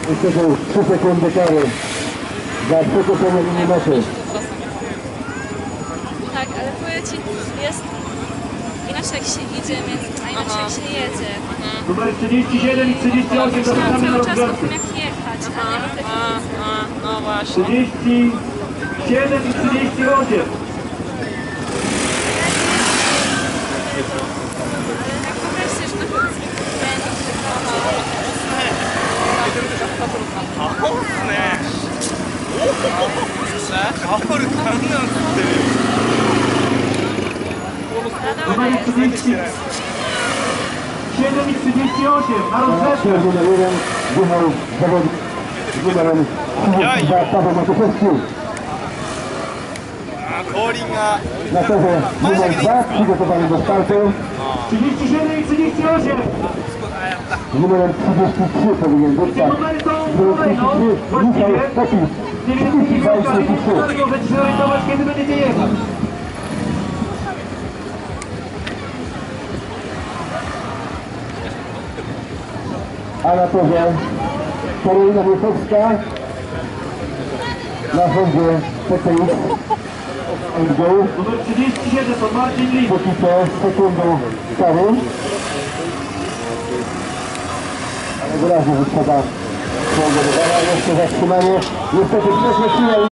Niestety 3 sekundy kary za przekroczenie linii mety. Tak, ale powiem Ci, jest inaczej jak się idzie, a inaczej jak się jedzie. Numer 37 i 38 zapraszamy na Cały czas o rozgrzewkę. tym jak jechać, a nie o technice. No właśnie. 37 i 38. Ale jak pomyślisz, no to jest Numer 37 i 38 na rozgrzewkę. Numer 1 wjechał zawodnik z numerem 32 Paweł Matuszewski. Na torze numer 2 przygotowany do startu. 37 i 38. Z numerem 33 powinien być tak. Numery są Z numerem 33 Michał Popis. 32 i 33. Możecie się orientować, kiedy będziecie jechać. A na torze Karolina Wiechowska na Hondzie PTX and Go. Numer 37 to Marcin Lis. Póki co sekundą kary. Ale wyraźnie wypada spowodowania. Jeszcze zatrzymanie. Niestety przeszło chwilę.